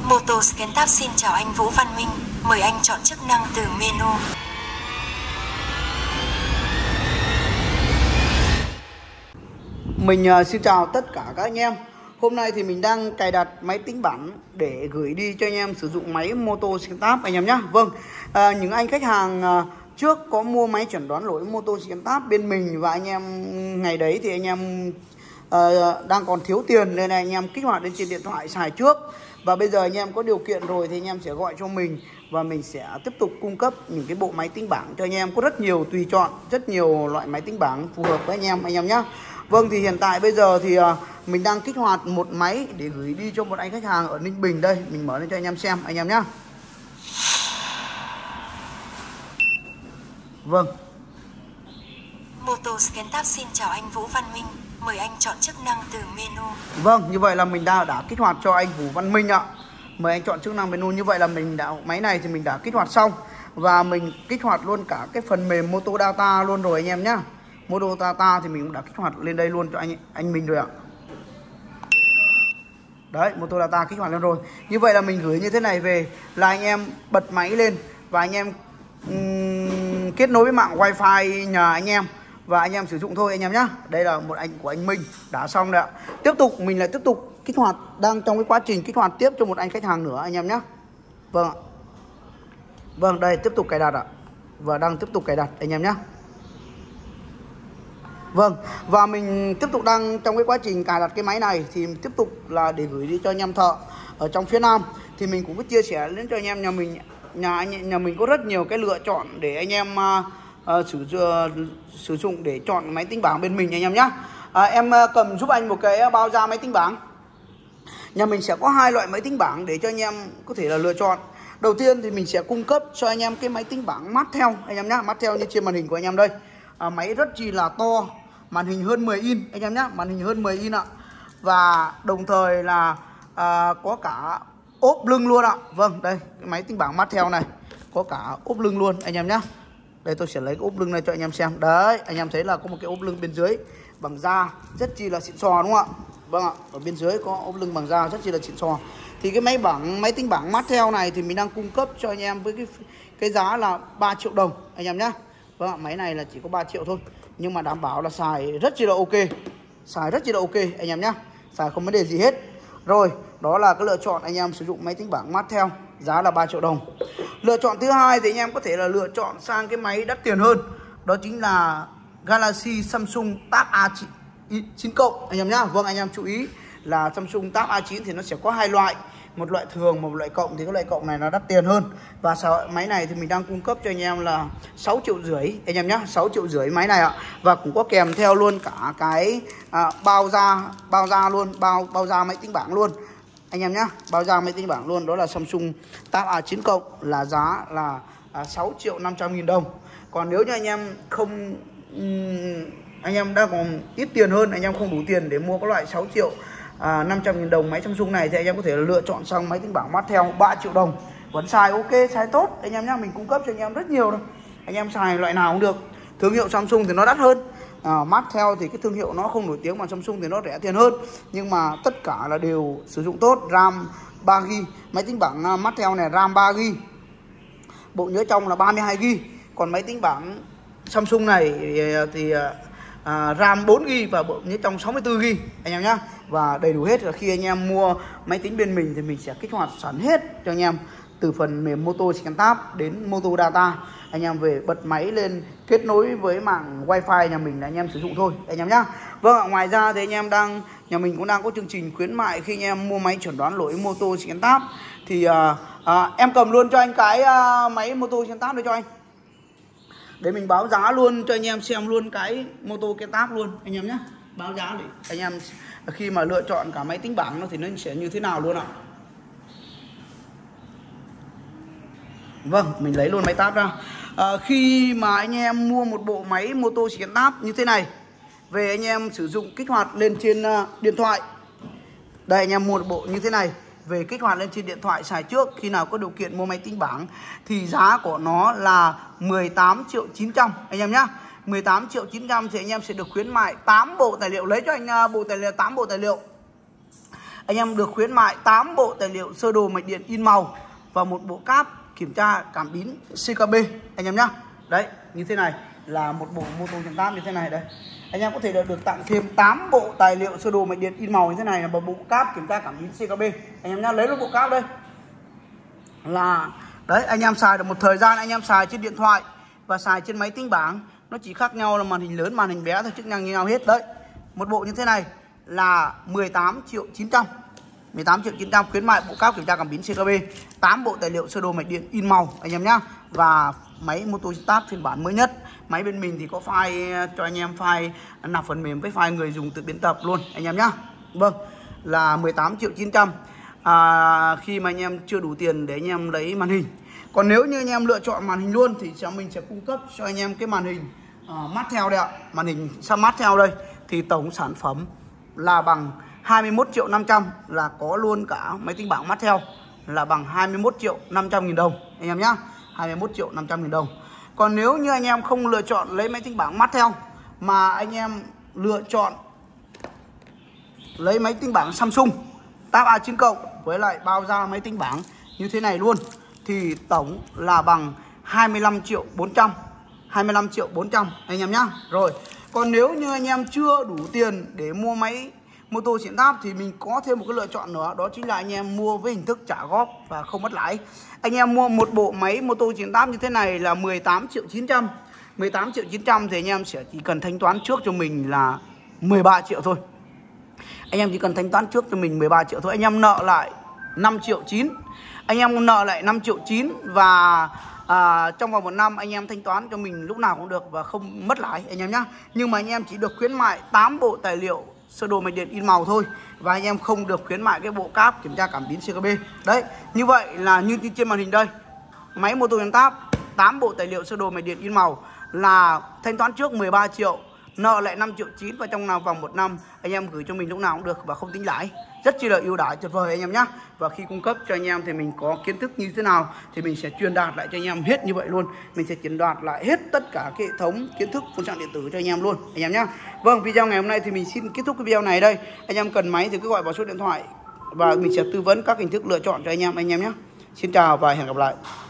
Moto ScanTap xin chào anh Vũ Văn Minh, mời anh chọn chức năng từ menu. Mình xin chào tất cả các anh em. Hôm nay thì mình đang cài đặt máy tính bảng để gửi đi cho anh em sử dụng máy Moto ScanTap anh em nhé. Vâng, những anh khách hàng trước có mua máy chẩn đoán lỗi Moto ScanTap bên mình và anh em ngày đấy thì anh em đang còn thiếu tiền nên là anh em kích hoạt lên trên điện thoại xài trước. Và bây giờ anh em có điều kiện rồi thì anh em sẽ gọi cho mình và mình sẽ tiếp tục cung cấp những cái bộ máy tính bảng cho anh em. Có rất nhiều tùy chọn, rất nhiều loại máy tính bảng phù hợp với anh em nhé. Vâng, thì hiện tại bây giờ thì mình đang kích hoạt một máy để gửi đi cho một anh khách hàng ở Ninh Bình. Đây, mình mở lên cho anh em xem anh em nhé. Vâng, Moto ScanTap xin chào anh Vũ Văn Minh, mời anh chọn chức năng từ menu. vâng, như vậy là mình đã kích hoạt cho anh Vũ Văn Minh ạ. Mời anh chọn chức năng menu. Như vậy là máy này thì mình đã kích hoạt xong. Và mình kích hoạt luôn cả cái phần mềm Moto Data luôn rồi anh em nhé. Moto Data thì mình cũng đã kích hoạt lên đây luôn cho anh mình rồi ạ. Đấy, Moto Data kích hoạt lên rồi. Như vậy là mình gửi như thế này về là anh em bật máy lên và anh em kết nối với mạng wifi nhà anh em và anh em sử dụng thôi anh em nhé. Đây là một ảnh của anh Minh đã xong rồi ạ. Tiếp tục mình lại tiếp tục kích hoạt, đang trong cái quá trình kích hoạt tiếp cho một anh khách hàng nữa anh em nhé. Vâng ạ. Vâng, đây tiếp tục cài đặt ạ. Và đang tiếp tục cài đặt anh em nhé. Vâng, và mình tiếp tục đang trong cái quá trình cài đặt cái máy này thì tiếp tục là để gửi đi cho anh em thợ ở trong phía Nam. Thì mình cũng có chia sẻ đến cho anh em nhà mình có rất nhiều cái lựa chọn để anh em sử dụng để chọn máy tính bảng bên mình anh em nhé. Em cầm giúp anh một cái bao da máy tính bảng. Nhà mình sẽ có hai loại máy tính bảng để cho anh em có thể là lựa chọn. Đầu tiên thì mình sẽ cung cấp cho anh em cái máy tính bảng Mattel anh em nhé. Mattel như trên màn hình của anh em đây. Máy rất chi là to, màn hình hơn 10 inch anh em nhé, màn hình hơn 10 inch ạ. Và đồng thời là có cả ốp lưng luôn ạ. Vâng, đây cái máy tính bảng Mattel này có cả ốp lưng luôn anh em nhé. Đây tôi sẽ lấy cái ốp lưng này cho anh em xem. Đấy, anh em thấy là có một cái ốp lưng bên dưới bằng da rất chi là xịn sò đúng không ạ? Vâng ạ, ở bên dưới có ốp lưng bằng da rất chi là xịn sò. Thì cái máy tính bảng Mattel này thì mình đang cung cấp cho anh em với cái giá là 3 triệu đồng anh em nhé. Vâng ạ, máy này là chỉ có 3 triệu thôi nhưng mà đảm bảo là xài rất chi là ok. Xài rất chi là ok anh em nhé. Xài không vấn đề gì hết. Rồi, đó là cái lựa chọn anh em sử dụng máy tính bảng Mattel giá là 3 triệu đồng. Lựa chọn thứ hai thì anh em có thể là lựa chọn sang cái máy đắt tiền hơn. Đó chính là Galaxy Samsung Tab A9 Cộng anh em nhá. Vâng, anh em chú ý là Samsung Tab A9 thì nó sẽ có hai loại, một loại thường, một loại cộng. Thì cái loại cộng này nó đắt tiền hơn. Và máy này thì mình đang cung cấp cho anh em là 6,5 triệu anh em nhá, 6,5 triệu máy này ạ. Và cũng có kèm theo luôn cả cái bao da luôn, bao da máy tính bảng luôn anh em nhá, bao da máy tính bảng luôn. Đó là Samsung Tab A9 Cộng là giá là 6.500.000 đồng. Còn nếu như anh em không anh em đang còn ít tiền hơn, anh em không đủ tiền để mua cái loại 6.500.000 đồng máy Samsung này thì anh em có thể lựa chọn sang máy tính bảng Mattel 3 triệu đồng. Vẫn xài ok, xài tốt anh em nhá, mình cung cấp cho anh em rất nhiều đâu. Anh em xài loại nào cũng được. Thương hiệu Samsung thì nó đắt hơn. Mattel thì cái thương hiệu nó không nổi tiếng, mà Samsung thì nó rẻ tiền hơn. Nhưng mà tất cả là đều sử dụng tốt. RAM 3GB, máy tính bảng Mattel này RAM 3GB, bộ nhớ trong là 32GB. Còn máy tính bảng Samsung này thì RAM 4GB và bộ nhớ trong 64GB anh em nhé. Và đầy đủ hết. Là khi anh em mua máy tính bên mình thì mình sẽ kích hoạt sẵn hết cho anh em, từ phần mềm Moto ScanTap đến Moto Data. Anh em về bật máy lên, kết nối với mạng wifi nhà mình là anh em sử dụng thôi anh em nhá. Vâng ạ, ngoài ra thì anh em nhà mình cũng đang có chương trình khuyến mại khi anh em mua máy chẩn đoán lỗi Moto ScanTap. Thì em cầm luôn cho anh cái máy Moto ScanTap đây cho anh, để mình báo giá luôn cho anh em xem luôn cái Moto ScanTap luôn anh em nhé. Báo giá để anh em khi mà lựa chọn cả máy tính bảng nó thì nó sẽ như thế nào luôn ạ. Vâng, mình lấy luôn máy tab ra. Khi mà anh em mua một bộ máy Moto ScanTap như thế này về, anh em sử dụng kích hoạt lên trên điện thoại. Đây, anh em mua một bộ như thế này về kích hoạt lên trên điện thoại xài trước. Khi nào có điều kiện mua máy tính bảng thì giá của nó là 18.900.000 anh em nhá. 18.900.000 thì anh em sẽ được khuyến mại 8 bộ tài liệu. Lấy cho anh bộ tài liệu 8 bộ tài liệu. anh em được khuyến mại 8 bộ tài liệu sơ đồ mạch điện in màu và một bộ cáp kiểm tra cảm biến CKB anh em nhá. Đấy, như thế này là một bộ mô tô chuyển táp như thế này đây. Anh em có thể được tặng thêm 8 bộ tài liệu sơ đồ mạch điện in màu như thế này là một bộ cáp kiểm tra cảm biến CKB. Anh em nhá, lấy luôn bộ cáp đây. Là đấy, anh em xài được một thời gian, anh em xài trên điện thoại và xài trên máy tính bảng, nó chỉ khác nhau là màn hình lớn, màn hình bé thôi, chức năng như nhau hết đấy. Một bộ như thế này là 18.900.000. 18.900.000 khuyến mại bộ cáp kiểm tra cảm biến CKB, 8 bộ tài liệu sơ đồ mạch điện in màu anh em nhá. Và máy mô tô start phiên bản mới nhất. Máy bên mình thì có file cho anh em file nạp phần mềm với file người dùng tự biên tập luôn anh em nhá. Vâng, là 18.900.000 khi mà anh em chưa đủ tiền để anh em lấy màn hình. Còn nếu như anh em lựa chọn màn hình luôn thì mình sẽ cung cấp cho anh em cái màn hình mát theo đây ạ. Màn hình smart theo đây thì tổng sản phẩm là bằng 21.500.000, là có luôn cả máy tính bảng mát theo, là bằng 21.500.000 đồng anh em nhá. 21.500.000 đồng. Còn nếu như anh em không lựa chọn lấy máy tính bảng mát theo mà anh em lựa chọn lấy máy tính bảng Samsung Tab A9 cộng với lại bao da máy tính bảng như thế này luôn thì tổng là bằng 25.400.000. 25.400.000 anh em nhá. Rồi, còn nếu như anh em chưa đủ tiền để mua máy mô tô chuyển táp thì mình có thêm một cái lựa chọn nữa, đó chính là anh em mua với hình thức trả góp và không mất lãi. Anh em mua một bộ máy mô tô chuyển táp như thế này là 18.900.000. 18.900.000 thì anh em sẽ chỉ cần thanh toán trước cho mình là 13 triệu thôi. Anh em chỉ cần thanh toán trước cho mình 13 triệu thôi. Anh em nợ lại 5.9 triệu. Anh em nợ lại 5.9 triệu và trong vòng 1 năm anh em thanh toán cho mình lúc nào cũng được và không mất lãi anh em nhá. Nhưng mà anh em chỉ được khuyến mại 8 bộ tài liệu sơ đồ mạch điện in màu thôi, và anh em không được khuyến mại cái bộ cáp kiểm tra cảm biến CKB. Đấy, như vậy là như trên màn hình đây. Máy mô tô chuyển táp 8 bộ tài liệu sơ đồ mạch điện in màu là thanh toán trước 13 triệu, nợ lại 5.9 triệu và trong vòng 1 năm anh em gửi cho mình lúc nào cũng được và không tính lãi. Rất chi là ưu đãi tuyệt vời anh em nhé. Và khi cung cấp cho anh em thì mình có kiến thức như thế nào thì mình sẽ truyền đạt lại cho anh em hết như vậy luôn. Mình sẽ truyền đạt lại hết tất cả cái hệ thống kiến thức phun xăng điện tử cho anh em luôn anh em nhé. Vâng, video ngày hôm nay thì mình xin kết thúc cái video này đây. Anh em cần máy thì cứ gọi vào số điện thoại và mình sẽ tư vấn các hình thức lựa chọn cho anh em nhé. Xin chào và hẹn gặp lại.